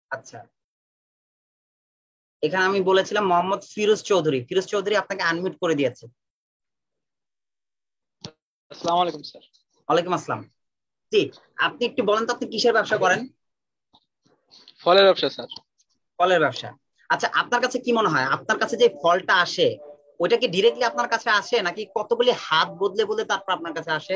আচ্ছা, এখানে আমি বলেছিলাম মোহাম্মদ ফিরোজ চৌধুরী। ফিরোজ চৌধুরী আপনাকে আনমিউট করে দিয়েছে। আসসালামু আলাইকুম স্যার। ওয়ালাইকুম আসসালাম। জি, আপনি একটু বলেন তো আপনি কিসের ব্যবসা করেন? ফলের ব্যবসা স্যার। ফলের ব্যবসা। আচ্ছা, আপনার কাছে কি মনে হয় আপনার কাছে যে ফলটা আসে ওইটা কি ডিরেক্টলি আপনার কাছে আসে নাকি কতগুলি হাত বদলে বদলে তারপর আপনার কাছে আসে?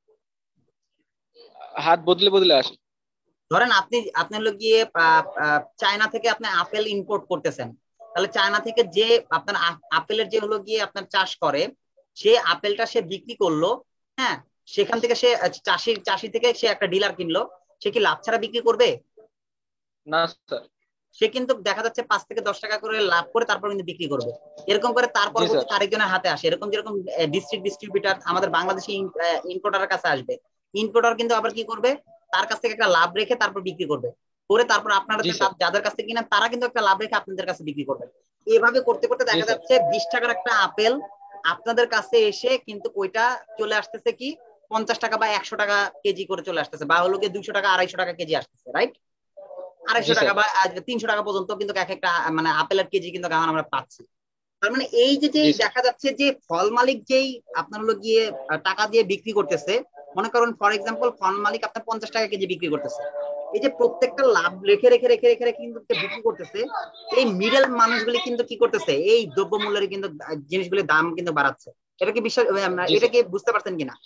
হাত বদলে বদলে আসে। ধরেন আপনি হলো গিয়ে চায়না থেকে আপনি আপেল ইম্পোর্ট করতেছেন, তাহলে চায়না থেকে যে আপনার আপেলের যে হলো গিয়ে আপনার চাষ করে, সে আপেলটা সে বিক্রি করলো। হ্যাঁ, সেখান থেকে সে চাষি থেকে সে একটা ডিলার কিনলো, সে কি লাভ ছাড়া বিক্রি করবে? না স্যার। সে কিন্তু দেখা যাচ্ছে 5 থেকে 10 টাকা করে লাভ করে তারপর কিন্তু বিক্রি করবে। এরকম করে তার জি স্যার। পরবর্তীতে আরেকজনের হাতে আসে, এরকম যেরকম ডিস্ট্রিবিউটার আমাদের বাংলাদেশি ইম্পোর্টারের কাছে আসবে। ইম্পোর্টার কিন্তু আবার কি করবে, তার কাছ থেকে একটা লাভ রেখে তারপর বিক্রি করবে, করে তারপর আপনারা জি স্যার। যাদের কাছ থেকে কিনেন তারা কিন্তু একটা লাভ রেখে আপনাদের কাছে বিক্রি করবে। এভাবে করতে করতে জি দেখা স্যার। যাচ্ছে 20 টাকার একটা আপেল আপনাদের কাছে এসে কিন্তু ওইটা চলে আসতেছে কি 50 টাকা বা 100 টাকা কেজি করে চলে আসতেছে, বা হলো গিয়ে 200 টাকা 250 টাকা কেজি আসতেছে, রাইট? জি 250 টাকা স্যার। বা 300 টাকা পর্যন্ত কিন্তু এক একটা মানে আপেলের কেজি কিন্তু এখন আমরা পাচ্ছি। তার মানে এই যে যে জি স্যার। দেখা যাচ্ছে যে ফল মালিক যেই আপনার হলো গিয়ে টাকা দিয়ে বিক্রি করতেছে, মনে করুন ফর এক্সাম্পল ফল মালিক আপনার 50 টাকা কেজি বিক্রি করতেছে, এই যে প্রত্যেকটা লাভ রেখে রেখে রেখে রেখে রেখে কিন্তু বিক্রি করতেছে, এই মিডল মানুষগুলি কিন্তু কি করতেছে, এই দ্রব্যমূল্যের কিন্তু জিনিসগুলির দাম কিন্তু বাড়াচ্ছে। এটা কি বিশ্বাস, জি এটা স্যার। কি বুঝতে পারছেন কিনা?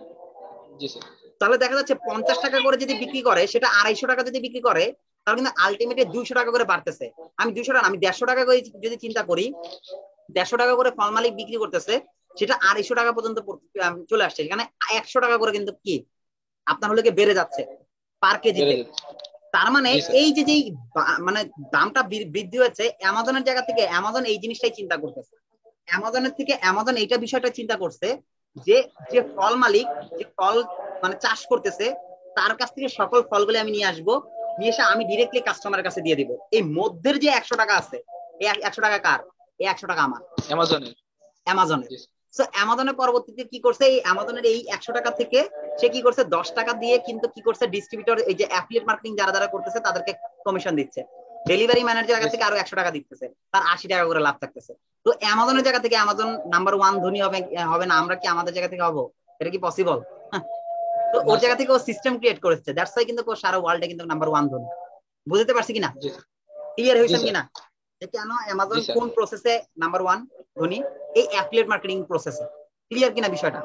জি স্যার। তাহলে দেখা যাচ্ছে 50 টাকা করে যদি বিক্রি করে সেটা 250 টাকা যদি বিক্রি করে, তাহলে কিন্তু আলটিমেটলি 200 টাকা করে বাড়তেছে। আমি 200 টাকা আমি 150 টাকা করে যদি চিন্তা করি, 150 টাকা করে ফল মালিক বিক্রি করতেছে, সেটা 250 টাকা পর্যন্ত চলে আসছে, এখানে 100 টাকা করে কিন্তু কি আপনার হলে বেড়ে যাচ্ছে পার বেড়ে কেজিতে। যাচ্ছে। তার মানে জি স্যার। এই যে যেই মানে দামটা বৃদ্ধি হয়েছে, অ্যামাজনের জায়গা থেকে অ্যামাজন এই জিনিসটাই চিন্তা করতেছে। অ্যামাজনের থেকে অ্যামাজন এইটা বিষয়টা চিন্তা করছে যে যে ফল মালিক যে ফল মানে চাষ করতেছে, তার কাছ থেকে সকল ফলগুলো আমি নিয়ে আসবো, নিয়ে এসে আমি ডিরেক্টলি কাস্টমারের কাছে দিয়ে দিব। এই মধ্যের যে 100 টাকা আছে, এই 100 টাকা কার? এই 100 টাকা আমার, অ্যামাজনের। অ্যামাজনের। জি তো অ্যামাজনের পরবর্তীতে কি করছে, এই অ্যামাজনের এই 100 টাকা থেকে সে কি করছে 10 টাকা দিয়ে কিন্তু কি করছে ডিস্ট্রিবিউটর এই যে অ্যাফিলিয়েট মার্কেটিং যারা যারা করতেছে তাদেরকে কমিশন দিচ্ছে, ডেলিভারি ম্যানের জায়গা থেকে স্যার। আরো 100 টাকা দিতেছে, তার 80 টাকা করে লাভ থাকতেছে। তো অ্যামাজনের জায়গা থেকে অ্যামাজন নাম্বার ওয়ান ধনী হবে হবে না, আমরা কি আমাদের জায়গা থেকে হবো? এটা কি পসিবল? তো না ওর জায়গা স্যার। থেকে ও সিস্টেম ক্রিয়েট করেছে, দ্যাটস ওয়াই কিন্তু সারা ওয়ার্ল্ডে কিন্তু নাম্বার ওয়ান ধনী। বুঝতে পারছি কিনা? জি স্যার। ক্লিয়ার জি হয়েছেন স্যার। কিনা যে কেন জি অ্যামাজন স্যার। কোন প্রসেসে নাম্বার ওয়ান ধনী? এই অ্যাফিলিয়েট মার্কেটিং প্রসেসে। ক্লিয়ার কিনা বিষয়টা?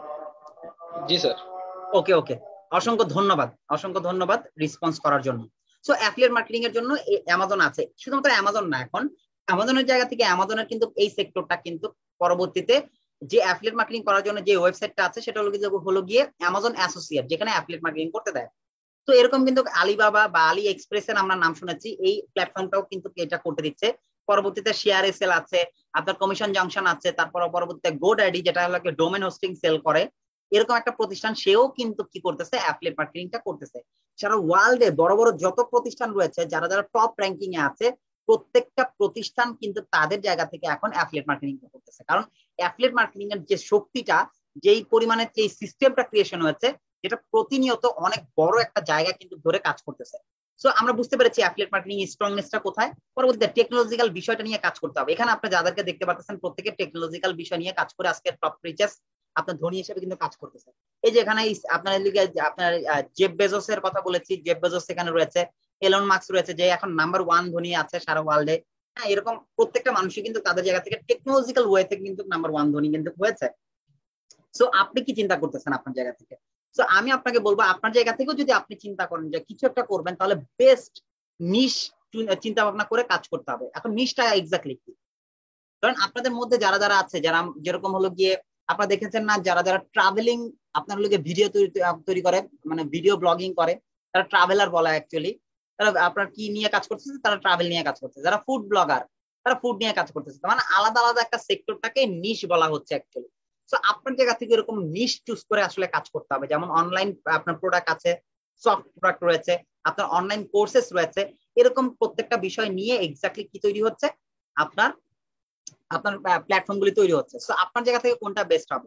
জি স্যার। ওকে ওকে, অসংখ্য ধন্যবাদ, অসংখ্য ধন্যবাদ রেসপন্স করার জন্য। সো অ্যাফিলিয়েট মার্কেটিং এর জন্য অ্যামাজন আছে, শুধুমাত্র অ্যামাজন না, এখন অ্যামাজনের জায়গা থেকে অ্যামাজনের কিন্তু এই সেক্টরটা কিন্তু পরবর্তীতে যে অ্যাফিলিয়েট মার্কেটিং করার জন্য যে ওয়েবসাইটটা আছে সেটা হলো গিয়ে অ্যামাজন অ্যাসোসিয়েট, যেখানে অ্যাফিলিয়েট মার্কেটিং করতে দেয়। তো এরকম কিন্তু আলিবাবা বা আলি এক্সপ্রেস এর আমরা নাম শুনেছি, এই প্ল্যাটফর্মটাও কিন্তু এটা করতে দিচ্ছে। পরবর্তীতে শেয়ার এসেল আছে, আপনার কমিশন জাংশন আছে, তারপর পরবর্তীতে গোড্যাডি যেটা হলো ডোমেন হোস্টিং সেল করে, এরকম একটা প্রতিষ্ঠান সেও কিন্তু কি করতেছে অ্যাফিলিয়েট মার্কেটিংটা করতেছে। সারা ওয়ার্ল্ডে বড় বড় যত প্রতিষ্ঠান রয়েছে যারা যারা টপ র্যাঙ্কিং এ আছে, প্রত্যেকটা প্রতিষ্ঠান কিন্তু তাদের জায়গা থেকে এখন অ্যাফিলিয়েট মার্কেটিং করতেছে, কারণ অ্যাফিলিয়েট মার্কেটিং এর যে শক্তিটা, যেই পরিমাণে যে সিস্টেমটা ক্রিয়েশন হয়েছে, যেটা প্রতিনিয়ত অনেক বড় একটা জায়গা কিন্তু ধরে কাজ করতেছে। সো আমরা বুঝতে পেরেছি অ্যাফিলিয়েট মার্কেটিং স্ট্রংনেসটা কোথায়। পরবর্তীতে টেকনোলজিক্যাল বিষয়টা নিয়ে কাজ করতে হবে। এখানে আপনি যাদেরকে দেখতে পাচ্ছেন প্রত্যেকে টেকনোলজিক্যাল বিষয় নিয়ে কাজ করে আজকে টপ রিচেস্ট আপনার ধনী হিসেবে কিন্তু কাজ করতেছে। এই যে এখানে আপনার এদিকে আপনার জেফ বেজোসের কথা বলেছি, জেফ বেজোস এখানে রয়েছে, এলন মাস্ক রয়েছে, যে এখন নাম্বার ওয়ান ধনী আছে সারা ওয়ার্ল্ডে। হ্যাঁ, এরকম প্রত্যেকটা মানুষই কিন্তু তাদের জায়গা থেকে টেকনোলজিক্যাল ওয়ে থেকে কিন্তু নাম্বার ওয়ান ধনী কিন্তু হয়েছে। সো আপনি কি চিন্তা করতেছেন আপনার জায়গা থেকে? সো আমি আপনাকে বলবো আপনার জায়গা থেকেও যদি আপনি চিন্তা করেন যে কিছু একটা করবেন, তাহলে বেস্ট নিশ চিন্তা ভাবনা করে কাজ করতে হবে। এখন নিশটা এক্স্যাক্টলি কি? কারণ আপনাদের মধ্যে যারা যারা আছে, যারা যেরকম হলো গিয়ে আপনারা দেখেছেন না, যারা যারা ট্রাভেলিং আপনার হলো গিয়ে ভিডিও তৈরি করে, মানে ভিডিও ব্লগিং করে, তারা ট্রাভেলার বলা অ্যাকচুয়ালি। তারা আপনার কি নিয়ে কাজ করতেছে? তারা ট্রাভেল নিয়ে কাজ করতেছে। যারা ফুড ব্লগার, তারা ফুড নিয়ে কাজ করতেছে। মানে আলাদা আলাদা একটা সেক্টরটাকে নিশ বলা হচ্ছে অ্যাকচুয়ালি। তো আপনার জায়গা থেকে এরকম নিশ চুজ করে আসলে কাজ করতে হবে। যেমন অনলাইন আপনার প্রোডাক্ট আছে, সফট প্রোডাক্ট রয়েছে, আপনার অনলাইন কোর্সেস রয়েছে, এরকম প্রত্যেকটা বিষয় নিয়ে এক্স্যাক্টলি কি তৈরি হচ্ছে, আপনার আপনার প্ল্যাটফর্ম গুলি তৈরি হচ্ছে। তো আপনার জায়গা থেকে কোনটা বেস্ট হবে?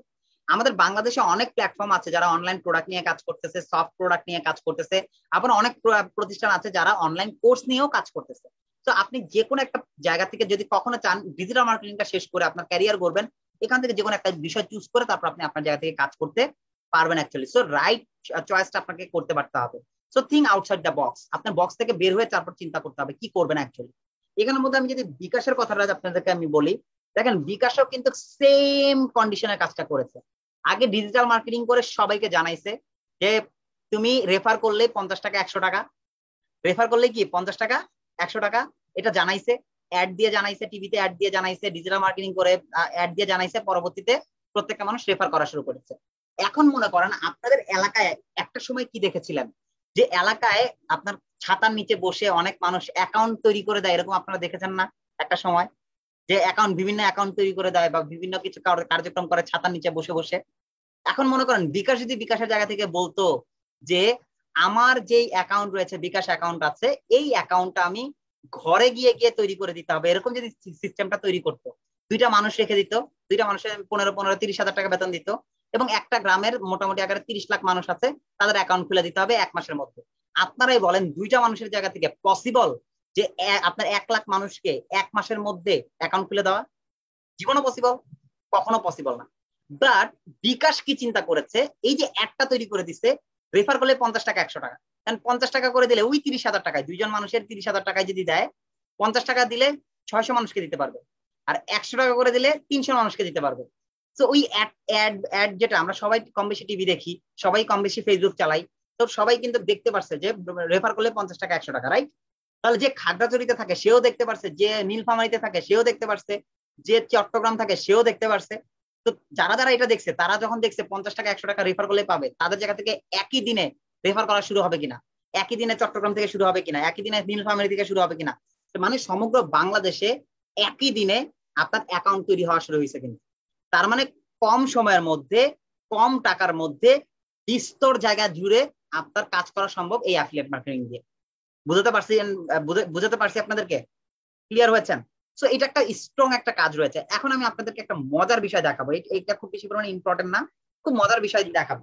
আমাদের বাংলাদেশে অনেক প্ল্যাটফর্ম আছে যারা অনলাইন প্রোডাক্ট নিয়ে কাজ করতেছে, সফট প্রোডাক্ট নিয়ে কাজ করতেছে, আবার অনেক প্রতিষ্ঠান আছে যারা অনলাইন কোর্স নিয়েও কাজ করতেছে। তো আপনি যে কোনো একটা জায়গা থেকে যদি কখনো চান ডিজিটাল মার্কেটিংটা শেষ করে আপনার ক্যারিয়ার করবেন, এখান থেকে যে কোনো একটা বিষয় চুজ করে তারপর আপনি আপনার জায়গা থেকে কাজ করতে পারবেন অ্যাকচুয়ালি। সো রাইট চয়েসটা আপনাকে করতে পারতে হবে। So think outside the box, আপনার বক্স থেকে বের হয়ে তারপর চিন্তা করতে হবে কি করবেন অ্যাকচুয়ালি। এখানের মধ্যে আমি যদি বিকাশের কথাটা আপনাদেরকে আমি বলি, দেখেন বিকাশও কিন্তু সেম কন্ডিশনের কাজটা করেছে। আগে ডিজিটাল মার্কেটিং করে সবাইকে জানাইছে যে তুমি রেফার করলে 50 টাকা 100 টাকা, রেফার করলে কি 50 টাকা 100 টাকা, এটা জানাইছে, অ্যাড দিয়ে জানাইছে, টিভিতে অ্যাড দিয়ে জানাইছে, ডিজিটাল মার্কেটিং করে অ্যাড দিয়ে জানাইছে, পরবর্তীতে প্রত্যেকটা মানুষ রেফার করা শুরু করেছে। এখন মনে করেন আপনাদের এলাকায় একটা সময় কি দেখেছিলেন যে এলাকায় আপনার ছাতার নিচে বসে অনেক মানুষ অ্যাকাউন্ট তৈরি করে দেয়, এরকম আপনারা দেখেছেন না একটা সময়? যে অ্যাকাউন্ট, বিভিন্ন অ্যাকাউন্ট তৈরি করে দেয় বা বিভিন্ন কিছু কার্যক্রম করে ছাতার নিচে বসে বসে। এখন মনে করেন বিকাশ যদি বিকাশের জায়গা থেকে বলতো যে আমার যেই অ্যাকাউন্ট রয়েছে, বিকাশ অ্যাকাউন্ট আছে, এই অ্যাকাউন্টটা আমি ঘরে গিয়ে গিয়ে তৈরি করে দিতে হবে, এরকম যদি সিস্টেমটা তৈরি করতো, দুইটা মানুষ রেখে দিত, দুইটা মানুষের 15-15-30 হাজার টাকা বেতন দিত, এবং একটা গ্রামের মোটামুটি আকারে 30 লাখ মানুষ আছে, তাদের অ্যাকাউন্ট খুলে দিতে হবে 1 মাসের মধ্যে। আপনারাই বলেন দুইটা মানুষের জায়গা থেকে পসিবল যে আপনার 1 লাখ মানুষকে 1 মাসের মধ্যে অ্যাকাউন্ট খুলে দেওয়া? জীবনও পসিবল, কখনো পসিবল না। বাট বিকাশ কি চিন্তা করেছে, এই যে একটা তৈরি করে দিচ্ছে, রেফার করলে 50 টাকা 100 টাকা, কারণ 50 টাকা করে দিলে ওই 30 হাজার টাকায়, দুইজন মানুষের 30 হাজার টাকায় যদি দেয়, 50 টাকা দিলে 600 মানুষকে দিতে পারবে, আর 100 টাকা করে দিলে 300 মানুষকে দিতে পারবে। তো ওই অ্যাড যেটা আমরা সবাই কম বেশি টিভি দেখি, সবাই কম বেশি ফেসবুক চালাই, তো সবাই কিন্তু দেখতে পারছে যে রেফার করলে 50 টাকা 100 টাকা, রাইট? তাহলে যে খাগড়াছড়িতে থাকে সেও দেখতে পারছে, যে নীলফামারীতে থাকে সেও দেখতে পারছে, যে চট্টগ্রাম থাকে সেও দেখতে পারছে। তো যারা যারা এটা দেখছে, তারা যখন দেখছে 50 টাকা 100 টাকা রেফার করলে পাবে, তাদের জায়গা থেকে একই দিনে রেফার করা শুরু হবে কিনা, একই দিনে চট্টগ্রাম থেকে শুরু হবে কিনা, একই দিনে নীলফামারী থেকে শুরু হবে কিনা, মানে সমগ্র বাংলাদেশে একই দিনে আপনার অ্যাকাউন্ট তৈরি হওয়া শুরু হয়েছে কিন্তু। তার মানে কম সময়ের মধ্যে, কম টাকার মধ্যে বিস্তর জায়গা জুড়ে আপনার কাজ করা সম্ভব এই অ্যাফিলিয়েট মার্কেটিং দিয়ে। বুঝতে পারছি? বুঝাতে পারছি আপনাদেরকে? ক্লিয়ার হয়েছেন? সো এটা একটা স্ট্রং একটা কাজ রয়েছে। এখন আমি আপনাদেরকে একটা মজার বিষয় দেখাবো, এটা খুব বেশি পরিমাণে ইম্পর্টেন্ট না, খুব মজার বিষয় দেখাবো।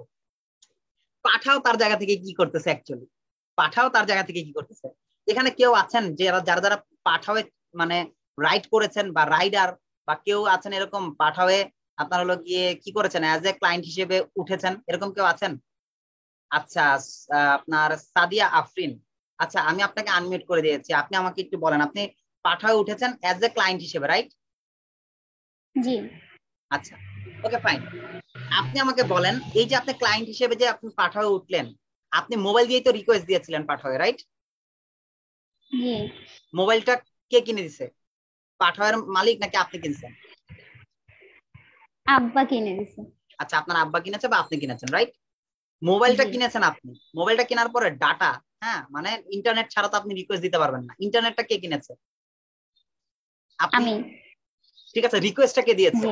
পাঠাও তার জায়গা থেকে কি করতেছে অ্যাকচুয়ালি, পাঠাও তার জায়গা থেকে কি করতেছে। এখানে কেউ আছেন যে যারা যারা পাঠাও মানে রাইড করেছেন বা রাইডার, বা কেউ আছেন এরকম পাঠাওয়ে আপনার হলো গিয়ে কি করেছেন, অ্যাজ এ ক্লায়েন্ট হিসেবে উঠেছেন, এরকম কেউ আছেন? আচ্ছা, আপনার সাদিয়া আফরিন, আচ্ছা আমি আপনাকে আনমিউট করে দিয়েছি, আপনি আমাকে একটু বলেন, আপনি পাঠায় উঠেছেন অ্যাজ এ ক্লায়েন্ট হিসেবে, রাইট? জি। আচ্ছা, ওকে ফাইন। আপনি আমাকে বলেন, এই যে আপনি ক্লায়েন্ট হিসেবে যে আপনি পাঠায় উঠলেন, আপনি মোবাইল দিয়েই তো রিকোয়েস্ট দিয়েছিলেন পাঠায়, রাইট? জি। মোবাইলটা কে কিনে দিছে, পাঠায়ের মালিক নাকি আপনি কিনছেন? আব্বা কিনে দিছে। আচ্ছা, আপনার আব্বা কিনেছে বা আপনি কিনেছেন, রাইট? মোবাইলটা কিনেছেন আপনি, মোবাইলটা কেনার পরে ডাটা, হ্যাঁ মানে ইন্টারনেট ছাড়া তো আপনি রিকোয়েস্ট দিতে পারবেন না, ইন্টারনেটটা কে কিনেছে? আপনি। আমি। ঠিক আছে, রিকোয়েস্টটা কে দিয়েছে?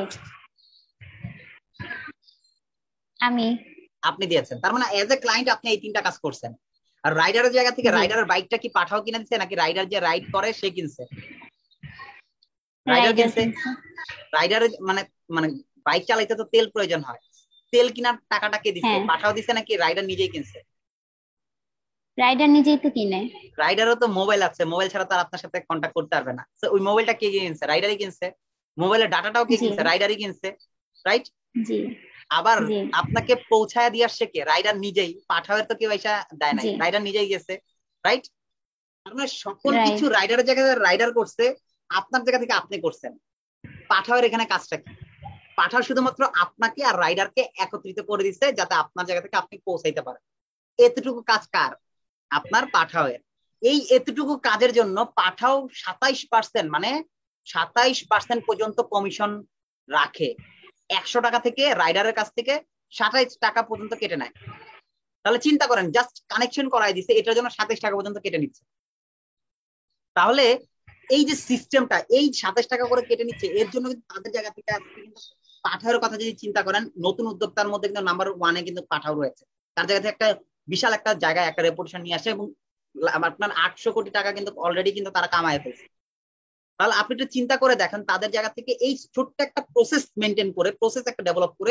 আমি। আপনি দিয়েছেন। তার মানে এজ এ ক্লায়েন্ট আপনি এই 3টা কাজ করছেন। আর রাইডারের জায়গা থেকে রাইডারের বাইকটা কি পাঠাও কিনে দিচ্ছে নাকি রাইডার যে রাইড করে সে কিনছে? রাইডার কিনছে। রাইডারের মানে মানে বাইক চালাইতে তো তেল প্রয়োজন হয়, তেল কেনার টাকাটা কে দিচ্ছে, পাঠাও দিচ্ছে নাকি রাইডার নিজেই কিনছে? রাইডার নিজেই তো কিনে। রাইডারও তো মোবাইল আছে, মোবাইল ছাড়া তো আর আপনার সাথে কন্ট্যাক্ট করতে পারবে না। তো ওই মোবাইলটা কে কিনছে? রাইডারই কিনছে। মোবাইলের ডাটাটাও কে কিনছে? রাইডারই কিনছে, রাইট? জি। আবার আপনাকে পৌঁছায় দিয়ে আসছে কে? রাইডার নিজেই, পাঠাওয়ের তো কেউ এসে দেয় নাই, রাইডার নিজেই গেছে, রাইট? তার মানে সকল কিছু রাইডারের জায়গায় রাইডার করছে, আপনার জায়গা থেকে আপনি করছেন। পাঠাওয়ের এখানে কাজটা কি? পাঠাও শুধুমাত্র আপনাকে আর রাইডারকে একত্রিত করে দিচ্ছে যাতে আপনার জায়গা থেকে আপনি পৌঁছাইতে পারেন। এতটুকু কাজ কার? আপনার পাঠাওয়ের। এই এতটুকু কাজের জন্য পাঠাও 27% মানে 27% পর্যন্ত কমিশন রাখে। 100 টাকা থেকে রাইডারের কাছ থেকে 27 টাকা পর্যন্ত কেটে নেয়। তাহলে চিন্তা করেন, জাস্ট কানেকশন করাই দিচ্ছে, এটার জন্য 27 টাকা পর্যন্ত কেটে নিচ্ছে। তাহলে এই যে সিস্টেমটা, এই 27 টাকা করে কেটে নিচ্ছে, এর জন্য কিন্তু তাদের জায়গা থেকে কিন্তু পাঠাওয়ের কথা যদি চিন্তা করেন, নতুন উদ্যোক্তার মধ্যে কিন্তু নাম্বার 1-এ কিন্তু পাঠাও রয়েছে। তার জায়গা থেকে একটা বিশাল একটা জায়গায় একটা রেপুটেশন নিয়ে আসে, এবং আপনার 800 কোটি টাকা কিন্তু অলরেডি কিন্তু তারা কামায় ফেলছে। তাহলে আপনি একটু চিন্তা করে দেখেন, তাদের জায়গা থেকে এই ছোট্ট একটা প্রসেস মেনটেন করে, প্রসেস একটা ডেভেলপ করে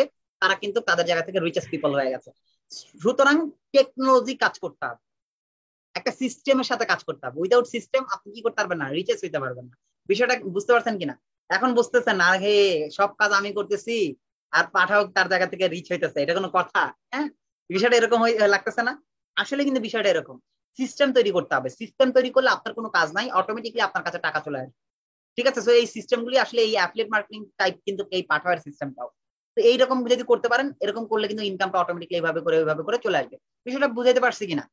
তারা কিন্তু তাদের জায়গা থেকে রিচেস্ট পিপল হয়ে গেছে। সুতরাং টেকনোলজি কাজ করতে হবে, একটা সিস্টেমের সাথে কাজ করতে হবে। উইদাউট সিস্টেম আপনি কি করতে পারবেন না, রিচেস হইতে পারবেন না। বিষয়টা বুঝতে পারছেন কিনা? এখন বুঝতেছেন না? হে, সব কাজ আমি করতেছি আর পাঠাও তার জায়গা থেকে রিচ হইতেছে, এটা কোনো কথা? হ্যাঁ, বিষয়টা এরকম লাগতেছে না? আসলে কিন্তু বিষয়টা এরকম, সিস্টেম তৈরি করতে হবে। সিস্টেম তৈরি করলে আপনার কোনো কাজ নাই, অটোমেটিকলি আপনার কাছে টাকা চলে আসবে। ঠিক আছে? তো এই সিস্টেমগুলি আসলে এই অ্যাফিলিয়েট মার্কেটিং টাইপ, কিন্তু এই পাঠাওয়ার সিস্টেমটাও তো এইরকম যদি করতে পারেন, এরকম করলে কিন্তু ইনকামটা অটোমেটিকলি এইভাবে করে চলে আসবে। বিষয়টা বুঝাইতে পারছি কিনা?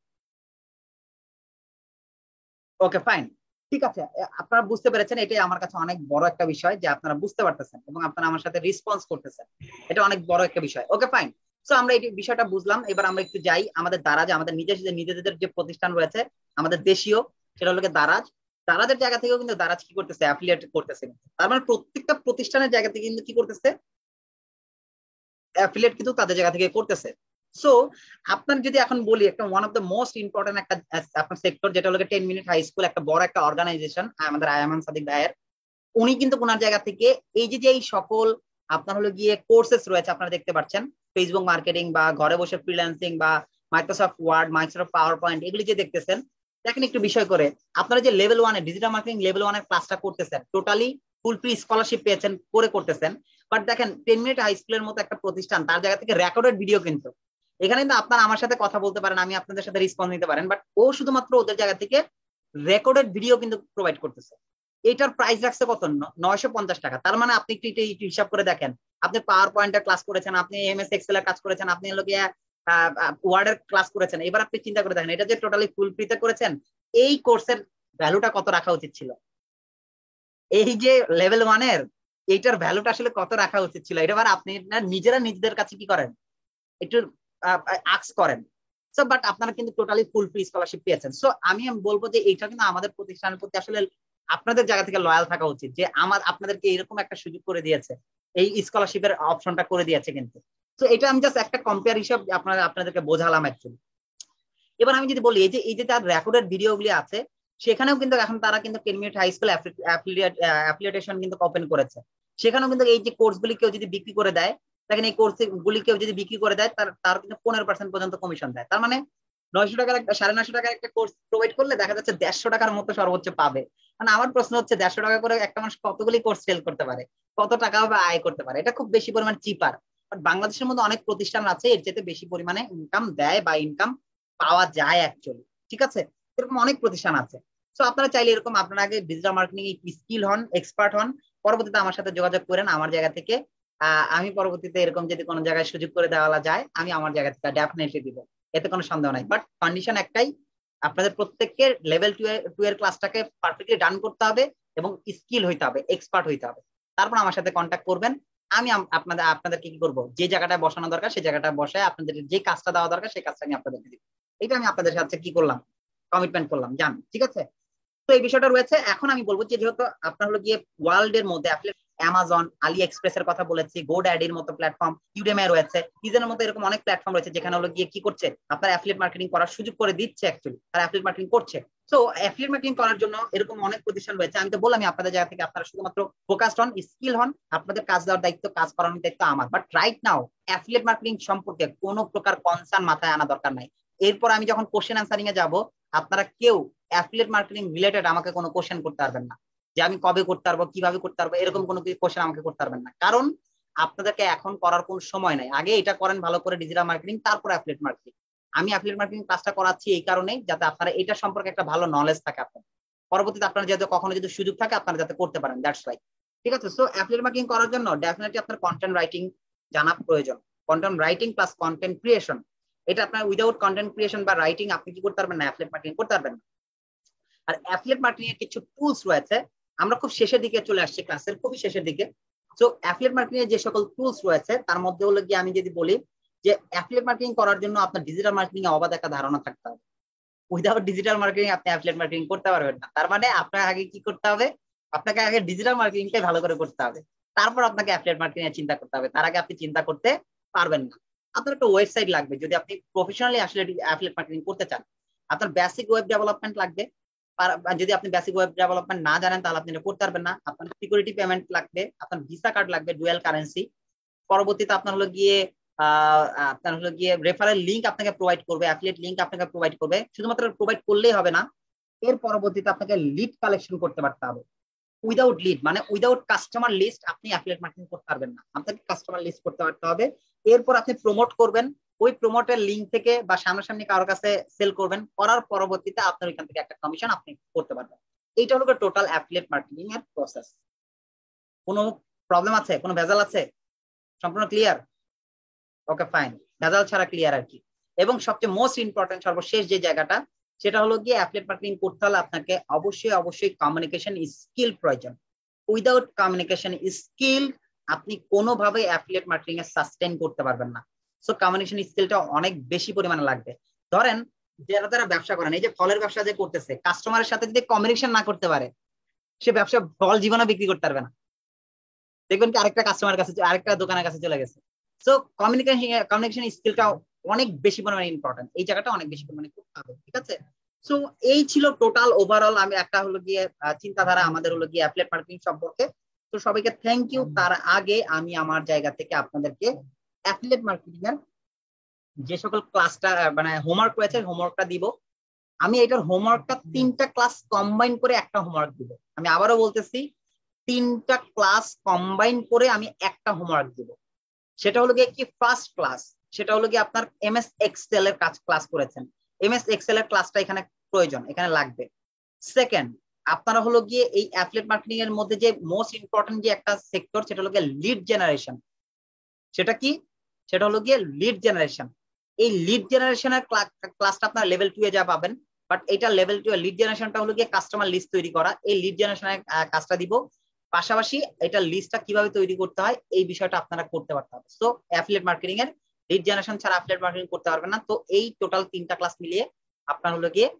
ওকে, ফাইন, ঠিক আছে। আপনারা বুঝতে পেরেছেন, এটাই আমার কাছে অনেক বড় একটা বিষয় যে আপনারা বুঝতে পারতেছেন এবং আপনারা আমার সাথে রেসপন্স করতেছেন। এটা অনেক বড় একটা বিষয়। ওকে, ফাইন। সো আমরা এই বিষয়টা বুঝলাম। এবার আমরা একটু যাই আমাদের দারাজ, আমাদের নিজেদের যে প্রতিষ্ঠান রয়েছে আমাদের দেশীয়, সেটা হলো দারাজ। দারাজের জায়গা থেকেও কিন্তু দারাজ কি করতেছে, অ্যাফিলিয়েট করতেছে। তার মানে প্রত্যেকটা প্রতিষ্ঠানের জায়গা থেকে কিন্তু কি করতেছে, অ্যাফিলিয়েট কিন্তু তাদের জায়গা থেকে করতেছে। সো আপনার যদি এখন বলি, একটা one of the most important একটা আপনার সেক্টর, যেটা হলো 10 মিনিট হাই স্কুল, একটা বড় একটা অর্গানাইজেশন আমাদের আয়ামান সাদিক ভাইয়ের। উনি কিন্তু ওনার জায়গা থেকে এই যে এই সকল আপনার হলো গিয়ে কোর্সেস রয়েছে, আপনারা দেখতে পাচ্ছেন ফেসবুক মার্কেটিং বা ঘরে বসে ফ্রিল্যান্সিং বা Microsoft Word, Microsoft PowerPoint, এগুলি যে দেখতেছেন, দেখেন একটু বিষয় করে, আপনারা যে লেভেল 1 ডিজিটাল মার্কেটিং লেভেল 1 ক্লাসটা করতেছেন, টোটালি ফুল ফ্রি স্কলারশিপ পেয়েছেন করতেছেন। বাট দেখেন 10 মিনিট হাই স্কুলের মতো একটা প্রতিষ্ঠান, তার জায়গা থেকে রেকর্ডেড ভিডিও কিন্তু এখানে কিন্তু আপনারা আমার সাথে কথা বলতে পারেন, আমি আপনাদের সাথে রেসপন্স নিতে পারেন, বাট ও শুধুমাত্র ওদের জায়গা থেকে রেকর্ডেড ভিডিও কিন্তু প্রোভাইড করতেছে। এটার প্রাইস রাখছে কত, 950 টাকা। তার মানে আপনি একটু হিসাব করে দেখেন, আপনি পাওয়ার পয়েন্টের ক্লাস করেছেন, আপনি এমএস এক্সেল এর কাজ করেছেন, আপনি হলো গিয়ে ওয়ার্ডের ক্লাস করেছেন। এবার আপনি চিন্তা করে দেখেন, এটা যে টোটালি ফুল ফ্রিতে করেছেন, এই কোর্সের ভ্যালুটা কত রাখা উচিত ছিল? এই যে লেভেল 1 এইটার ভ্যালুটা আসলে কত রাখা উচিত ছিল? এটা আপনি নিজেরা নিজেদের কাছে কি করেন, একটু আক্স করেন। সো বাট আপনারা কিন্তু টোটালি ফুল ফ্রি স্কলারশিপ পেয়েছেন। সো আমি বলবো যে এইটা কিন্তু আমাদের প্রতিষ্ঠানের প্রতি আসলে আপনাদের জায়গা থেকে লয়াল থাকা উচিত, যে আপনাদেরকে এরকম একটা সুযোগ করে দিয়েছে, এই স্কলারশিপের অপশনটা করে দিয়েছে কিন্তু। তো এটা আমি জাস্ট একটা কম্পেয়ার হিসাব আপনাদেরকে বোঝালাম অ্যাকচুয়ালি। এবার আমি যদি বলি, এই যে তার রেকর্ডেড ভিডিও গুলি আছে, সেখানেও কিন্তু এখন তারা কিন্তু 10 মিনিট হাই স্কুল অ্যাফিলিয়েটেশন কিন্তু ওপেন করেছে। সেখানেও কিন্তু এই যে কোর্স গুলি কেউ যদি বিক্রি করে দেয়, দেখেন এই কোর্স গুলি কেউ যদি বিক্রি করে দেয়, তার কিন্তু 15% পর্যন্ত কমিশন দেয়। তার মানে 900 টাকার একটা 950 টাকার একটা কোর্স প্রোভাইড করলে দেখা যাচ্ছে 150 টাকার মতো সর্বোচ্চ পাবে। মানে আমার প্রশ্ন হচ্ছে, 150 টাকা করে একটা মানুষ কতগুলি কোর্স সেল করতে পারে, কত টাকা বা আয় করতে পারে? এটা খুব বেশি পরিমাণ চিপার। বাট বাংলাদেশের মধ্যে অনেক প্রতিষ্ঠান আছে এর চেয়ে বেশি পরিমাণে ইনকাম দেয় বা ইনকাম পাওয়া যায় অ্যাকচুয়ালি। ঠিক আছে? এরকম অনেক প্রতিষ্ঠান আছে। তো আপনারা চাইলে এরকম আপনারা আগে ডিজিটাল মার্কেটিং স্কিল হন, এক্সপার্ট হন, পরবর্তীতে আমার সাথে যোগাযোগ করেন আমার জায়গা থেকে। আমি পরবর্তীতে এরকম যদি কোনো জায়গায় সুযোগ করে দেওয়া যায়, আমি আমার জায়গা থেকে ডেফিনেটলি দিব, এতে কোনো সন্দেহ নাই। বাট কন্ডিশন একটাই, আপনাদের প্রত্যেককে লেভেল 2 এর ক্লাসটাকে পারফেক্টলি ডান করতে হবে এবং স্কিল হইতে হবে, এক্সপার্ট হইতে হবে। তারপর আমার সাথে কন্ট্যাক্ট করবেন। আমি আপনাদেরকে কি করবো, যে জায়গাটায় বসানো দরকার সেই জায়গাটা বসায় আপনাদের যে কাজটা দেওয়া দরকার সেই কাজটা আমি আপনাদেরকে দিব। এটা আমি আপনাদের সাথে কি করলাম, কমিটমেন্ট করলাম, জান? ঠিক আছে? তো এই বিষয়টা রয়েছে। এখন আমি বলবো যে যেহেতু আপনার হলো গিয়ে ওয়ার্ল্ড এর মধ্যে অ্যামাজন, আলি এক্সপ্রেস এর কথা বলেছি, গোড্যাডির মতো প্ল্যাটফর্ম, ইউডেমি রয়েছে, ইজেনের মতো এরকম অনেক প্ল্যাটফর্ম রয়েছে যেখানে হলো গিয়ে কি করছে, আপনার অ্যাফিলিয়েট মার্কেটিং করার সুযোগ করে দিচ্ছে। অ্যাকচুয়ালি তারা অ্যাফিলিয়েট মার্কেটিং করছে। তো অ্যাফিলিয়েট মার্কেটিং করার জন্য এরকম অনেক প্রতিষ্ঠান রয়েছে। আমি তো বললাম আপনাদের জায়গা থেকে আপনারা শুধুমাত্র ফোকাসড হন, স্কিল হন, আপনাদের কাজ দেওয়ার দায়িত্ব, কাজ করানোর দায়িত্ব আমার। But right now affiliate marketing সম্পর্কে কোনো প্রকার কনসার্ন মাথায় আনা দরকার নাই। এরপর আমি যখন কোশ্চেন অ্যান্সারিং এ যাব, আপনারা কেউ অ্যাফিলিয়েট মার্কেটিং রিলেটেড আমাকে কোনো কোশ্চেন করতে পারবেন না, যে আমি কবে করতে পারবো, কিভাবে করতে পারবো, এরকম কোনো কোশ্চেন আমাকে করতে পারবেন না। কারণ আপনাদেরকে এখন করার কোনো সময় নাই। আগে এটা করেন ভালো করে, ডিজিটাল মার্কেটিং, তারপর অ্যাফিলিয়েট মার্কেটিং। আমি অ্যাফিলিয়েট মার্কেটিং ক্লাসটা করাচ্ছি এই কারণেই, যাতে আপনারা এটা সম্পর্কে একটা ভালো নলেজ থাকে আপনার, পরবর্তীতে আপনারা যাতে কখনো যদি সুযোগ থাকে আপনারা যাতে করতে পারেন। That's right. ঠিক আছে? সো অ্যাফিলিয়েট মার্কেটিং করার জন্য ডেফিনেটলি আপনার কন্টেন্ট রাইটিং জানা প্রয়োজন। Content writing plus content creation, এটা আপনার উইদাউট কন্টেন্ট ক্রিয়েশন বা রাইটিং আপনি কি করতে পারবেন না, অ্যাফিলিয়েট মার্কেটিং করতে পারবেন না। আর অ্যাফিলিয়েট মার্কেটিং এর কিছু টুলস রয়েছে, আমরা খুব শেষের দিকে চলে আসছি, ক্লাসের খুবই শেষের দিকে। তো অ্যাফিলিয়েট মার্কেটিং এর যে সকল টুলস রয়েছে তার মধ্যে হলো গিয়ে আমি যদি বলি যে অ্যাফিলিয়েট মার্কেটিং করার জন্য আপনার ডিজিটাল মার্কেটিং এ অবাধ একটা ধারণা থাকতে হবে। উইদাউট ডিজিটাল মার্কেটিং আপনি অ্যাফিলিয়েট মার্কেটিং করতে পারবেন না। তার মানে আপনার আগে কি করতে হবে, আপনাকে আগে ডিজিটাল মার্কেটিংটাই ভালো করে করতে হবে, তারপর আপনাকে অ্যাফিলিয়েট মার্কেটিং এর চিন্তা করতে হবে। তার আগে আপনি চিন্তা করতে পারবেন না। আপনার একটা ওয়েবসাইট লাগবে যদি আপনি প্রফেশনালি আসলে অ্যাফিলিয়েট মার্কেটিং করতে চান। আপনার বেসিক ওয়েব ডেভেলপমেন্ট লাগবে। যদি আপনি বেসিক ওয়েব ডেভেলপমেন্ট না জানেন তাহলে আপনি এটা করতে পারবেন না। আপনার সিকিউরিটি পেমেন্ট লাগবে, আপনার ভিসা কার্ড লাগবে, ডুয়াল কারেন্সি। পরবর্তীতে আপনার হলো গিয়ে আপনার হলো গিয়ে রেফারেল লিংক আপনাকে প্রোভাইড করবে, অ্যাফিলিয়েট লিংক আপনাকে প্রোভাইড করবে। শুধুমাত্র প্রোভাইড করলেই হবে না, এর পরবর্তীতে আপনাকে লিড কালেকশন করতে পারতে হবে। উইদাউট লিড মানে উইদাউট কাস্টমার লিস্ট আপনি অ্যাফিলিয়েট মার্কেটিং করতে পারবেন না, আপনাকে কাস্টমার লিস্ট করতে পারতে হবে। এরপর আপনি প্রমোট করবেন, ওই প্রমোটের লিঙ্ক থেকে বা সামনাসামনি কারোর কাছে সেল করবেন, করার পরবর্তীতে আপনার ওইখান থেকে একটা কমিশন আপনি করতে পারবেন। এইটা হলো টোটাল অ্যাফিলিয়েট মার্কেটিং এর প্রসেস। কোনো প্রবলেম আছে, কোনো ভেজাল আছে? সম্পূর্ণ ক্লিয়ার? ওকে ফাইন, ভেজাল ছাড়া ক্লিয়ার আর কি। এবং সবচেয়ে মোস্ট ইম্পর্টেন্ট সর্বশেষ যে জায়গাটা, সেটা হলো গিয়ে অ্যাফিলিয়েট মার্কেটিং করতে হলে আপনাকে অবশ্যই কমিউনিকেশন স্কিল প্রয়োজন। উইদাউট কমিউনিকেশন স্কিল আপনি কোনোভাবে অ্যাফিলিয়েট মার্কেটিং এ সাস্টেইন করতে পারবেন না। সো কমিউনিকেশন স্কিলটা অনেক বেশি পরিমাণে লাগবে। ধরেন যারা ব্যবসা করেন, এই যে ফলের ব্যবসা যে করতেছে, কাস্টমারের সাথে যদি কমিউনিকেশন না করতে পারে, সে ব্যবসা ফল জীবনে বিক্রি করতে পারবে না। দেখবেন কি আরেকটা কাস্টমার কাছে, আরেকটা দোকানের কাছে চলে গেছে। সো কমিউনিকেশন স্কিলটা অনেক বেশি পরিমাণে ইম্পর্টেন্ট, এই জায়গাটা অনেক বেশি পরিমাণে করতে হবে, ঠিক আছে? সো এই ছিল টোটাল ওভারঅল আমি একটা হলো গিয়ে চিন্তাধারা আমাদের হলো গিয়ে অ্যাফিলিয়েট মার্কেটিং সম্পর্কে। তো সবাইকে থ্যাংক ইউ। তার আগে আমি আমার জায়গা থেকে আপনাদেরকে অ্যাফিলিয়েট মার্কেটিং এর যে সকল ক্লাসটা মানে হোমওয়ার্ক রয়েছে হোমওয়ার্কটা দিব। আমি এটার হোমওয়ার্কটা 3টা ক্লাস কম্বাইন করে একটা হোমওয়ার্ক দিব। আমি আবারও বলতেছি, 3টা ক্লাস কম্বাইন করে আমি একটা হোমওয়ার্ক দিব। সেটা হলো গিয়ে কি, ফার্স্ট ক্লাস সেটা হলো গিয়ে আপনার এমএস এক্সেল এর কাজ ক্লাস করেছেন, এমএস এক্সেল এর ক্লাসটা এখানে প্রয়োজন, এখানে লাগবে। সেকেন্ড, আপনারা হলো গিয়ে এই অ্যাফিলিয়েট মার্কেটিং এর মধ্যে যে মোস্ট ইম্পর্টেন্ট যে একটা সেক্টর, সেটা হলো গিয়ে লিড জেনারেশন। সেটা কি? সেটা হলো গিয়ে লিড জেনারেশন। এই লিড জেনারেশনের ক্লাসটা আপনার লেভেল 2 এ যা পাবেন, বাট এটা লেভেল 2 এর লিড জেনারেশনটা হলো গিয়ে কাস্টমার লিস্ট তৈরি করা। এই লিড জেনারেশনের কাজটা দিব, পাশাপাশি এটা লিস্টটা কিভাবে তৈরি করতে হয় এই বিষয়টা আপনারা করতে পারতে হবে। সো অ্যাফিলিয়েট মার্কেটিং এর লিড জেনারেশন ছাড়া অ্যাফিলিয়েট মার্কেটিং করতে পারবেন না। তো এই টোটাল 3টা ক্লাস মিলিয়ে আপনার হলো গিয়ে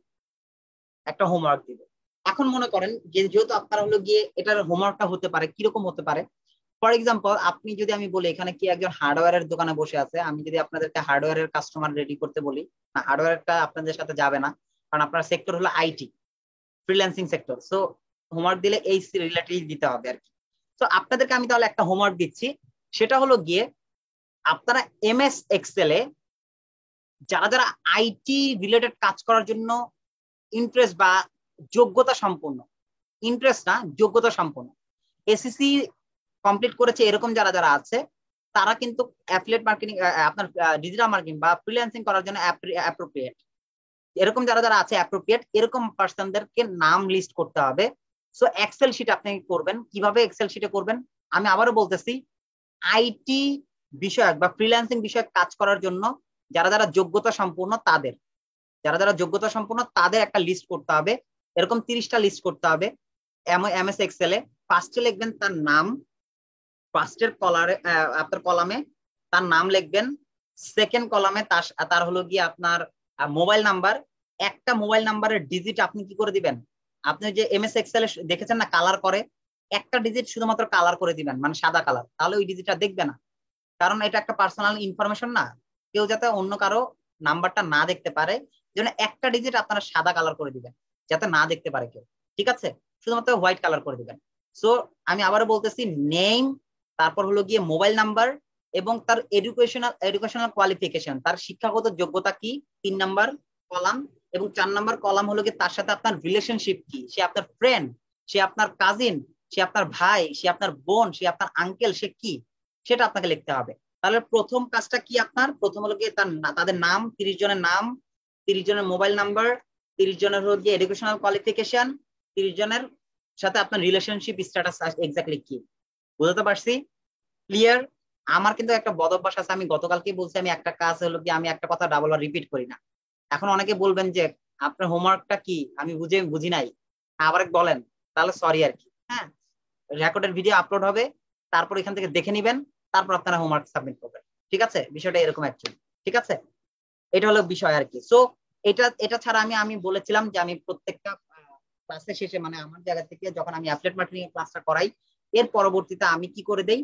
একটা হোমওয়ার্ক দিব। এখন মনে করেন যে যেহেতু আপনারা হলো গিয়ে এটার হোমওয়ার্কটা হতে পারে কিরকম হতে পারে, ফর এক্সাম্পল আপনি যদি আমি বলি এখানে কি একজন হার্ডওয়্যারের দোকানে বসে আছে, আমি যদি আপনাদেরকে হার্ডওয়্যারের কাস্টমার রেডি করতে বলি, না হার্ডওয়্যারটা আপনাদের সাথে যাবে না, কারণ আপনার সেক্টর হলো IT freelancing sector. So homework দিলে এই রিলেটেড দিতে হবে আর কি। তো আপনাদেরকে আমি তাহলে একটা হোমওয়ার্ক দিচ্ছি, সেটা হলো গিয়ে আপনারা এমএস এক্সেল এ যারা যারা আইটি রিলেটেড কাজ করার জন্য ইন্টারেস্ট বা যোগ্যতা সম্পন্ন, ইন্টারেস্ট না যোগ্যতা সম্পন্ন, এসএসসি কমপ্লিট করেছে এরকম যারা যারা আছে, তারা কিন্তু অ্যাফিলিয়েট মার্কেটিং আপনার ডিজিটাল মার্কেটিং বা ফ্রিল্যান্সিং করার জন্য অ্যাপ্রোপ্রিয়েট। এরকম যারা যারা আছে অ্যাপ্রোপ্রিয়েট, এরকম পার্সনদেরকে নাম লিস্ট করতে হবে। সো এক্সেল শিট আপনি করবেন, কিভাবে এক্সেল শিটে করবেন আমি আবারও বলতেছি, আইটি বিষয়ক বা ফ্রিল্যান্সিং বিষয়ক কাজ করার জন্য যারা যারা যোগ্যতা সম্পূর্ণ তাদের, যারা যারা যোগ্যতা সম্পূর্ণ তাদের একটা লিস্ট করতে হবে। এরকম 30টা লিস্ট করতে হবে এমএস এক্সেল এ। ফার্স্টে লিখবেন তার নাম, ফার্স্টের কলারে আপনার কলামে তার নাম লিখবেন, সেকেন্ড কলামে তার হলো গিয়ে আপনার মোবাইল নাম্বার। একটা মোবাইল নাম্বারের ডিজিট আপনি কি করে দিবেন, আপনি যে এমএস এক্সেল এ দেখেছেন না কালার করে, একটা ডিজিট শুধুমাত্র কালার করে দিবেন, মানে সাদা কালার, তাহলে ওই ডিজিটটা দেখবে না, কারণ এটা একটা পার্সোনাল ইনফরমেশন না, কেউ যাতে অন্য কারো নাম্বারটা না দেখতে পারে, যেন একটা ডিজিট আপনারা সাদা কালার করে দিবেন যাতে না দেখতে পারে কেউ, ঠিক আছে? শুধুমাত্র হোয়াইট কালার করে দিবেন। সো আমি আবারও বলতেছি, নেম, তারপর হলো গিয়ে মোবাইল নাম্বার এবং তার এডুকেশনাল কোয়ালিফিকেশন, তার শিক্ষাগত যোগ্যতা কি 3 নাম্বার কলাম, এবং 4 নাম্বার কলাম হলো গিয়ে তার সাথে আপনার রিলেশনশিপ কি, সে আপনার ফ্রেন্ড, সে আপনার কাজিন, সে আপনার ভাই, সে আপনার বোন, সে আপনার আঙ্কেল, সে কি, সেটা আপনাকে লিখতে হবে। তাহলে প্রথম কাজটা কি আপনার, প্রথম হলো গিয়ে তাদের নাম, 30 জনের নাম, 30 জনের মোবাইল নাম্বার, 30 জনের হলো গিয়ে এডুকেশনাল কোয়ালিফিকেশন, 30 জনের সাথে আপনার রিলেশনশিপ স্ট্যাটাস এক্স্যাক্টলি কি। বুঝতে পারছি? ক্লিয়ার? আমার কিন্তু একটা বদ অভ্যাস আছে, আমি গতকালকে বলছি, আমি একটা কাজ হলো কি আমি একটা কথা ডাবল আর রিপিট করি না। এখন অনেকে বলবেন যে আপনার হোমওয়ার্কটা কি আমি বুঝি নাই, আবার বলেন, তাহলে সরি আর কি। হ্যাঁ, রেকর্ডের ভিডিও আপলোড হবে, তারপর এখান থেকে দেখে নিবেন, তারপর আপনারা হোমওয়ার্ক সাবমিট করবেন, ঠিক আছে? বিষয়টা এরকম অ্যাকচুয়ালি, ঠিক আছে? এটা হলো বিষয় আর কি। সো এটা ছাড়া আমি বলেছিলাম যে আমি প্রত্যেকটা ক্লাসের শেষে মানে আমার জায়গা থেকে যখন আমি অ্যাফিলিয়েট মার্কেটিং এর ক্লাসটা করাই, এর পরবর্তীতে আমি কি করে দেই,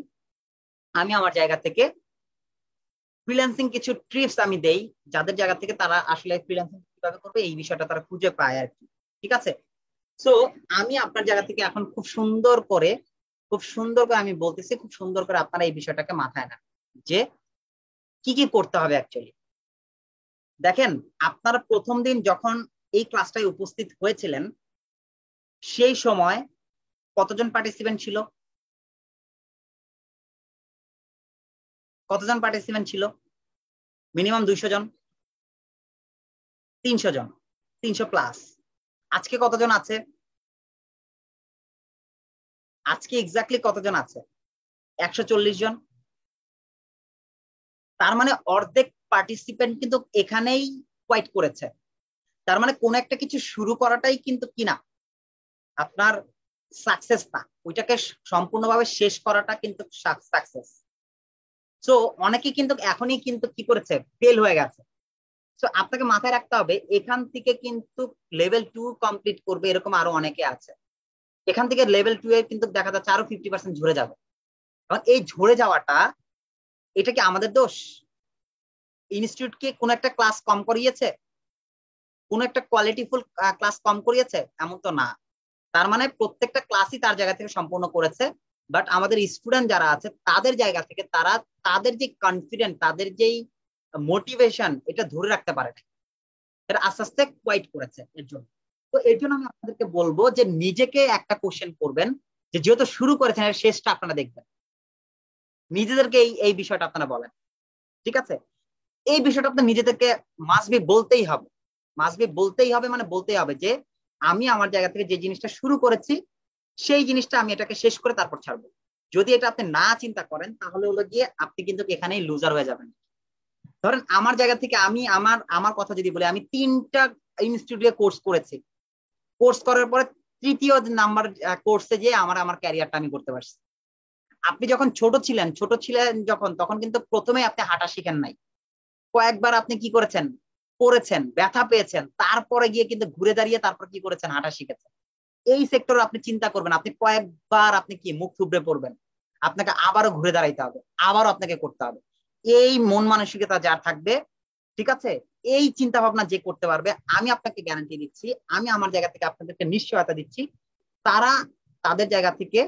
আমি আমার জায়গা থেকে ফ্রিল্যান্সিং কিছু ট্রিপস আমি দেই, যাদের জায়গা থেকে তারা আসলে ফ্রিল্যান্সিং কিভাবে করবে এই বিষয়টা তারা খুঁজে পায় আর কি, ঠিক আছে? সো আমি আপনার জায়গা থেকে এখন খুব সুন্দর করে আমি বলতেছি, খুব সুন্দর করে আপনারা এই বিষয়টাকে মাথায় নেন যে কি কি করতে হবে অ্যাকচুয়ালি। দেখেন, আপনারা প্রথম দিন যখন এই ক্লাসটায় উপস্থিত হয়েছিলেন সেই সময় কতজন পার্টিসিপেন্ট ছিল? কতজন পার্টিসিপেন্ট ছিল? মিনিমাম 200 জন, 300 জন, 300 প্লাস। আজকে কতজন আছে? আজকে এক্স্যাক্টলি কতজন আছে? 140 জন। তার মানে অর্ধেক পার্টিসিপেন্ট কিন্তু এখানেই কোয়াইট করেছে। তার মানে কোন একটা কিছু শুরু করাটাই কিন্তু কিনা আপনার সাকসেস না, ওইটাকে সম্পূর্ণভাবে শেষ করাটা কিন্তু সাকসেস। সো অনেকে কিন্তু এখনই কিন্তু কি করেছে, ফেল হয়ে গেছে। সো আপনাকে মাথায় রাখতে হবে এখান থেকে কিন্তু লেভেল 2 কমপ্লিট করবে এরকম আরো অনেকে আছে। এখান থেকে লেভেল 2 এ কিন্তু দেখা যাচ্ছে আরো 50% ঝরে যাবে। এবং এই ঝরে যাওয়াটা, এটা কি আমাদের দোষ? ইনস্টিটিউট কি কোন একটা ক্লাস কম করিয়েছে? কোন একটা কোয়ালিটিফুল ক্লাস কম করিয়েছে? এমন তো না। তার মানে প্রত্যেকটা ক্লাসই তার জায়গা থেকে সম্পূর্ণ করেছে। বাট আমাদের স্টুডেন্ট যারা আছে তাদের জায়গা থেকে তারা তাদের যে কনফিডেন্ট, তাদের যেই মোটিভেশন, এটা ধরে রাখতে পারে না, এটা আস্তে আস্তে কোয়াইট করেছে এর জন্য। তো এর জন্য আমি আপনাদেরকে বলবো যে নিজেকে একটা কোশ্চেন করবেন, যে যেহেতু শুরু করেছেন এর শেষটা আপনারা দেখবেন। নিজেদেরকে এই বিষয়টা আপনারা বলেন, ঠিক আছে? এই বিষয়টা আপনার নিজেদেরকে মাস্ট বি বলতেই হবে। মাস্ট বি বলতেই হবে, মানে বলতেই হবে যে আমি আমার জায়গা থেকে যে জিনিসটা শুরু করেছি সেই জিনিসটা আমি এটাকে শেষ করে তারপর ছাড়বো। যদি এটা আপনি না চিন্তা করেন তাহলে হলো গিয়ে আপনি কিন্তু এখানেই লুজার হয়ে যাবেন। ধরেন আমার জায়গা থেকে আমি আমার আমার কথা যদি বলি, আমি 3টা ইনস্টিটিউটে কোর্স করেছি। কোর্স করার পরে তৃতীয় নাম্বার কোর্সে যে আমার ক্যারিয়ারটা আমি করতে পারছি। আপনি যখন ছোট ছিলেন যখন, তখন কিন্তু প্রথমে আপনি হাঁটা শিখেন নাই। কয়েকবার আপনি কি করেছেন, পড়েছেন, ব্যথা পেয়েছেন, তারপরে গিয়ে কিন্তু ঘুরে দাঁড়িয়ে তারপর কি করেছেন, হাঁটা শিখেছেন। এই সেক্টরে আপনি চিন্তা করবেন, আপনি কয়েকবার আপনি কি মুখ থুবড়ে পড়বেন, আপনাকে আবারও ঘুরে দাঁড়াইতে হবে, আবারও আপনাকে করতে হবে। এই মন মানসিকতা যার থাকবে, ঠিক আছে, এই চিন্তা ভাবনা যে করতে পারবে, আমি আপনাকে গ্যারান্টি দিচ্ছি, আমি আমার জায়গা থেকে আপনাদেরকে নিশ্চয়তা দিচ্ছি, তারা তাদের জায়গা থেকে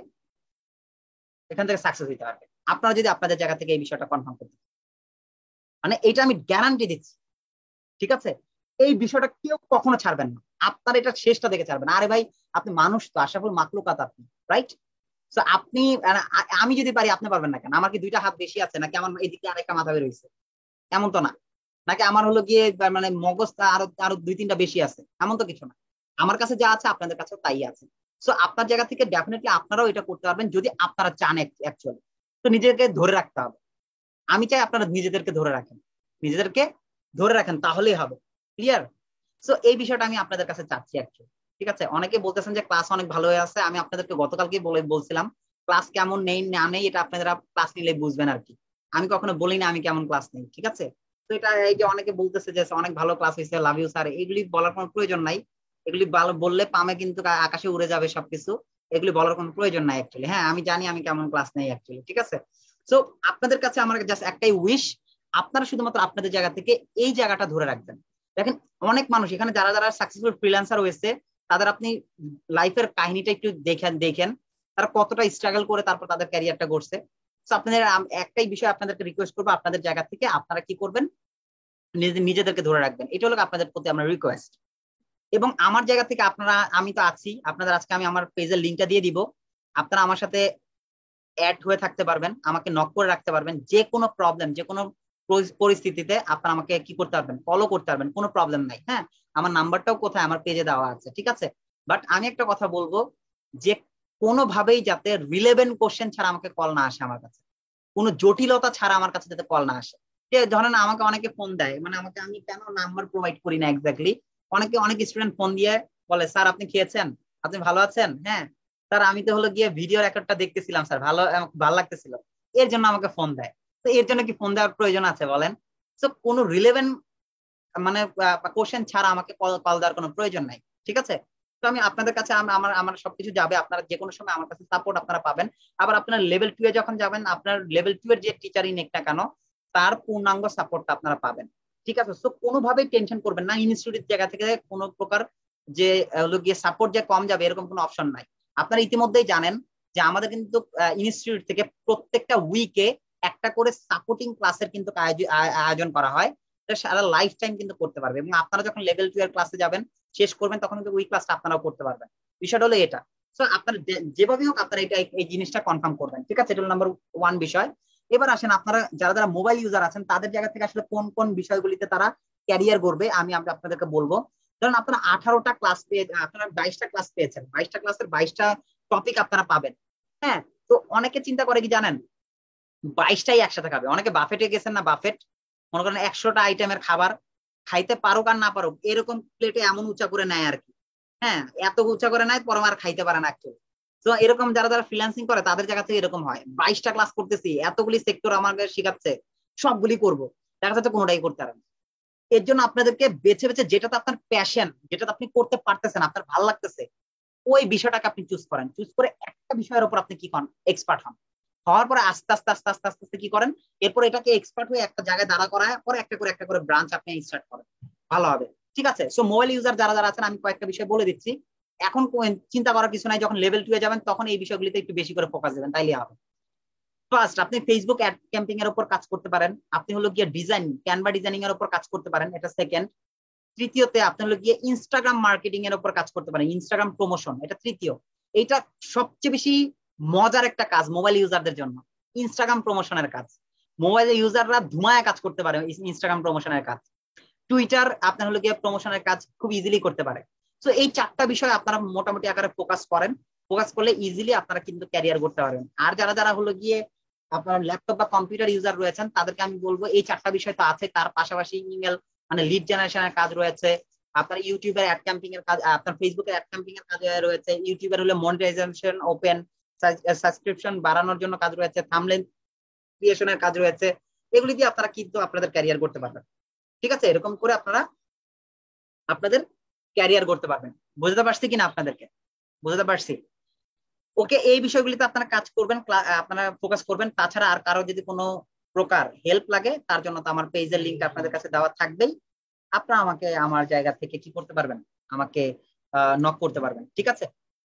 এখান থেকে সাকসেস হতে পারবে। আপনারা যদি আপনাদের জায়গা থেকে এই বিষয়টা কনফার্ম করতে, মানে এটা আমি গ্যারান্টি দিচ্ছি, ঠিক আছে? এই বিষয়টা কেউ কখনো ছাড়বেন না, আপনার এটা শেষটা দেখে ছাড়বেন। আরে ভাই, আপনি মানুষ তো, আশরাফুল মাখলুকাত আপনি, রাইট? তো আপনি, আমি যদি পারি আপনি পারবেন না কেন? আমার কি 2টা হাত বেশি আছে নাকি আমার এদিকে আরেকটা মাথা বের হয়েছে? এমন তো না। নাকি আমার হলো গিয়ে মানে মগজটা আরো আরো 2-3টা বেশি আছে? এমন তো কিছু না। আমার কাছে যা আছে আপনাদের কাছেও তাই আছে। সো আপনার জায়গা থেকে ডেফিনেটলি আপনারাও এটা করতে পারবেন যদি আপনারা চান অ্যাকচুয়ালি। তো নিজেকে ধরে রাখতে হবে। আমি চাই আপনারা নিজেদেরকে ধরে রাখেন, নিজেদেরকে ধরে রাখেন, তাহলেই হবে। ক্লিয়ার? সো এই বিষয়টা আমি আপনাদের কাছে চাচ্ছি অ্যাকচুয়ালি, ঠিক আছে? অনেকে বলতেছেন যে ক্লাস অনেক ভালো হয়ে আছে। আমি আপনাদেরকে গতকালকে বলছিলাম ক্লাস কেমন নেই না নেই এটা আপনারা ক্লাস নিলে বুঝবেন আর কি। আমি কখনো বলি না আমি কেমন ক্লাস নেই, ঠিক আছে? তো এটা এই যে অনেকে বলতেছে যে অনেক ভালো ক্লাস হয়েছে, লাভ ইউ স্যার, এগুলি বলার কোনো প্রয়োজন নাই। এগুলি ভালো বললে পামে কিন্তু আকাশে উড়ে যাবে সবকিছু। এগুলি বলার কোনো প্রয়োজন নাই অ্যাকচুয়ালি। হ্যাঁ, আমি জানি আমি কেমন ক্লাস নেই অ্যাকচুয়ালি, ঠিক আছে? সো আপনাদের কাছে আমার জাস্ট একটাই উইশ, আপনারা শুধুমাত্র আপনাদের জায়গা থেকে এই জায়গাটা ধরে রাখবেন। দেখেন, অনেক মানুষ এখানে যারা যারা সাকসেসফুল ফ্রিল্যান্সার হয়েছে, তাদের আপনি লাইফের কাহিনীটা একটু দেখেন তারা কতটা স্ট্রাগল করে তারপর তাদের ক্যারিয়ারটা গড়ছে। তো আপনাদের একটাই বিষয় আপনাদেরকে রিকোয়েস্ট করবো, আপনাদের জায়গা থেকে আপনারা কি করবেন, নিজেদেরকে ধরে রাখবেন। এটা হলো আপনাদের প্রতি আমার রিকোয়েস্ট। এবং আমার জায়গা থেকে আপনারা, আমি তো আছি আপনাদের, আজকে আমি আমার পেজের লিঙ্কটা দিয়ে দিব, আপনারা আমার সাথে অ্যাড হয়ে থাকতে পারবেন, আমাকে নক করে রাখতে পারবেন। যে কোনো প্রবলেম, যে কোনো পরিস্থিতিতে আপনারা আমাকে কি করতে পারবেন, ফলো করতে পারবেন, কোনো প্রবলেম নাই। হ্যাঁ, আমার নাম্বারটাও কোথায়, আমার পেজে দেওয়া আছে, ঠিক আছে? বাট আমি একটা কথা বলবো, যে কোনোভাবেই যাতে রিলেভেন্ট কোশ্চেন ছাড়া আমাকে কল না আসে আমার কাছে, কোনো জটিলতা ছাড়া আমার কাছে যাতে কল না আসে। যে ধরেন আমাকে অনেকে ফোন দেয়, মানে আমাকে, আমি কেন নাম্বার প্রোভাইড করি না এক্স্যাক্টলি, অনেক স্টুডেন্ট ফোন দিয়ে বলে স্যার আপনি খেয়েছেন, আপনি ভালো আছেন, হ্যাঁ স্যার আমি তো হলো গিয়ে ভিডিও রেকর্ডটা দেখতেছিলাম স্যার, ভালো লাগতেছিল, এর জন্য আমাকে ফোন দেয়। তো এর জন্য কি ফোন দেওয়ার প্রয়োজন আছে বলেন? তো কোনো রিলেভেন্ট মানে কোশ্চেন ছাড়া আমাকে কল দেওয়ার কোনো প্রয়োজন নাই, ঠিক আছে? তো আমি আপনাদের কাছে আমার আমার সবকিছু যাবে, আপনারা যে কোনো সময় আমার কাছে সাপোর্ট আপনারা পাবেন। আবার আপনার লেভেল 2 এ যখন যাবেন, আপনার লেভেল 2 এর যে টিচারই নেক না কেন, তার পূর্ণাঙ্গ সাপোর্টটা আপনারা পাবেন, ঠিক আছে? তো কোনোভাবেই টেনশন করবেন না, ইনস্টিটিউটের জায়গা থেকে কোনো প্রকার যে হলো গিয়ে সাপোর্ট যে কম যাবে এরকম কোনো অপশন নাই। আপনারা ইতিমধ্যেই জানেন যে আমাদের কিন্তু ইনস্টিটিউট থেকে প্রত্যেকটা উইকে একটা করে সাপোর্টিং ক্লাসের কিন্তু আয়োজন করা হয়, এটা সারা লাইফ টাইম কিন্তু করতে পারবে। এবং আপনারা যখন লেভেল 2 এর ক্লাসে যাবেন, শেষ করবেন, তখন কিন্তু ওই ক্লাসটা আপনারাও করতে পারবেন। বিষয়টা হলো এটা। সো আপনারা যেভাবেই হোক আপনারা এটা এই জিনিসটা কনফার্ম করবেন, ঠিক আছে? এটা হলো নাম্বার 1 বিষয়। এবার আসেন আপনারা যারা যারা মোবাইল ইউজার আছেন তাদের জায়গা থেকে আসলে কোন কোন বিষয়গুলিতে তারা ক্যারিয়ার করবে আমি আপনাদেরকে বলবো। ধরুন আপনারা 18টা ক্লাস পেয়ে, আপনারা 22টা ক্লাস পেয়েছেন, 22টা ক্লাসের 22টা টপিক আপনারা পাবেন। হ্যাঁ, তো অনেকে চিন্তা করে কি জানেন, 22টাই একসাথে খাবে। অনেকে বাফেটে গেছেন না, বাফেট মনে করেন 100টা আইটেমের খাবার খাইতে পারুক আর না পারুক, এরকম প্লেটে এমন উঁচা করে নেয় আর কি। হ্যাঁ, এত উঁচা করে নেয় পরম আর খাইতে পারে না অ্যাকচুয়ালি। তো এরকম যারা যারা ফ্রিল্যান্সিং করে তাদের জায়গা থেকে এরকম হয়, 22টা ক্লাস করতেছি, এতগুলি সেক্টর আমাকে শিখাচ্ছে, সবগুলি করবো, দেখা যাচ্ছে কোনোটাই করতে পারেন। এর জন্য আপনাদেরকে বেছে বেছে যেটাতে আপনার প্যাশন, যেটাতে আপনি করতে পারতেছেন, আপনার ভালো লাগতেছে, ওই বিষয়টাকে আপনি চুজ করেন। চুজ করে একটা বিষয়ের উপর আপনি কি করেন, এক্সপার্ট হন। হওয়ার পরে আস্তে আস্তে আস্তে আস্তে আস্তে আস্তে কি করেন, এরপর এটাকে এক্সপার্ট হয়ে একটা জায়গায় দাঁড়া করায় পরে একটা করে ব্রাঞ্চ আপনি স্টার্ট করেন, ভালো হবে। ঠিক আছে? সো মোবাইল ইউজার যারা যারা আছেন আমি কয়েকটা বিষয় বলে দিচ্ছি। এখন চিন্তা করার কিছু নাই, যখন লেভেল 2 এ যাবেন তখন এই বিষয়গুলিতে একটু বেশি করে ফোকাস দেবেন, তাইলে হবে। ফার্স্ট, আপনি ফেসবুক অ্যাড ক্যাম্পিং এর উপর কাজ করতে পারেন। আপনি হলো গিয়ে ডিজাইন, ক্যানভা ডিজাইনিং এর উপর কাজ করতে পারেন, এটা সেকেন্ড। তৃতীয়তে আপনি হলো গিয়ে ইনস্টাগ্রাম মার্কেটিং এর উপর কাজ করতে পারেন, ইনস্টাগ্রাম প্রমোশন, এটা তৃতীয়। এইটা সবচেয়ে বেশি মজার একটা কাজ মোবাইল ইউজারদের জন্য, ইনস্টাগ্রাম প্রমোশনের কাজ। মোবাইল ইউজাররা ধুমায় কাজ করতে পারে ইনস্টাগ্রাম প্রমোশনের কাজ। টুইটার আপনার হলো গিয়ে প্রমোশনের কাজ খুব ইজিলি করতে পারে। তো এই 4টা বিষয় আপনারা মোটামুটি আকারে ফোকাস করেন, ফোকাস করলে ইজিলি আপনারা কিন্তু ক্যারিয়ার করতে পারবেন। আর যারা যারা হলো গিয়ে আপনার ল্যাপটপ বা কম্পিউটার ইউজার রয়েছেন তাদেরকে আমি বলবো এই 4টা বিষয় তো আছে, তার পাশাপাশি ইমেল মানে লিড জেনারেশনের কাজ রয়েছে, আপনার ইউটিউবের অ্যাড ক্যাম্পিং এর কাজ, আপনার ফেসবুকের অ্যাড ক্যাম্পিং এর কাজ রয়েছে, ইউটিউবের হলে মনিটাইজেশন ওপেন, সাবস্ক্রিপশন বাড়ানোর জন্য কাজ রয়েছে, থাম্বনেল ক্রিয়েশনের কাজ রয়েছে। এগুলি দিয়ে আপনারা কিন্তু আপনাদের ক্যারিয়ার করতে পারবেন। ঠিক আছে? এরকম করে আপনারা আপনাদের ক্যারিয়ার করতে পারবেন। বুঝতে পারছি কিনা আপনাদেরকে? বুঝতে পারছি? ওকে, এই বিষয়গুলিতে আপনারা কাজ করবেন, আপনারা ফোকাস করবেন। তাছাড়া আর কারো যদি কোনো প্রকার হেল্প লাগে তার জন্য তো আমার পেজের লিঙ্ক আপনাদের কাছে দেওয়া থাকবেই, আপনারা আমাকে আমার জায়গা থেকে কি করতে পারবেন, আমাকে নক করতে পারবেন। ঠিক আছে?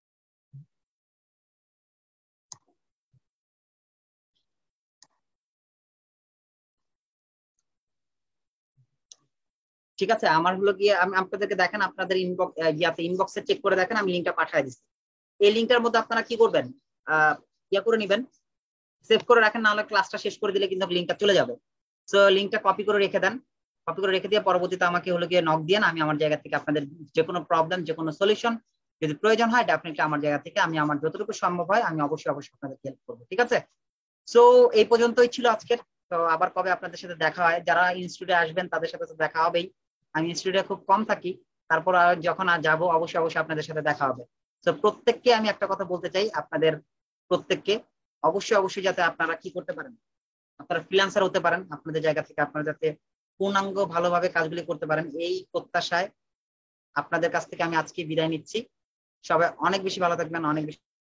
ঠিক আছে, আমার হলো গিয়ে আমি আপনাদেরকে দেখেন, আপনাদের ইনবক্সে চেক করে দেখেন, আমি লিঙ্কটা পাঠিয়ে দিচ্ছি। এই লিঙ্কটার মধ্যে আপনারা কি করবেন, করে নেবেন, সেভ করে রাখেন, নাহলে ক্লাসটা শেষ করে দিলে কিন্তু লিঙ্কটা চলে যাবে। সো লিঙ্কটা কপি করে রেখে দেন, কপি করে রেখে দিয়ে পরবর্তীতে আমাকে হলো গিয়ে নক দিয়ে আমি আমার জায়গা থেকে আপনাদের যে কোনো প্রবলেম, যে কোনো সলিউশন যদি প্রয়োজন হয় ডেফিনেটলি আমার জায়গা থেকে আমি আমার যতটুকু সম্ভব হয় আমি অবশ্যই অবশ্যই আপনাদের হেল্প করবো। ঠিক আছে? সো এই পর্যন্তই ছিল আজকের। তো আবার কবে আপনাদের সাথে দেখা হয়, যারা ইনস্টিটিউটে আসবেন তাদের সাথে তো দেখা হবেই। আমি ইনস্টিটিউটে খুব কম থাকি, তারপর যখন যাবো অবশ্যই অবশ্যই আপনাদের সাথে দেখা হবে। তো প্রত্যেককে আমি একটা কথা বলতে চাই, আপনাদের প্রত্যেককে অবশ্যই অবশ্যই যাতে আপনারা কি করতে পারেন, আপনারা ফ্রিল্যান্সার হতে পারেন, আপনাদের জায়গা থেকে আপনারা যাতে পূর্ণাঙ্গ ভালোভাবে কাজগুলি করতে পারেন, এই প্রত্যাশায় আপনাদের কাছ থেকে আমি আজকে বিদায় নিচ্ছি। সবাই অনেক বেশি ভালো থাকবেন, অনেক বেশি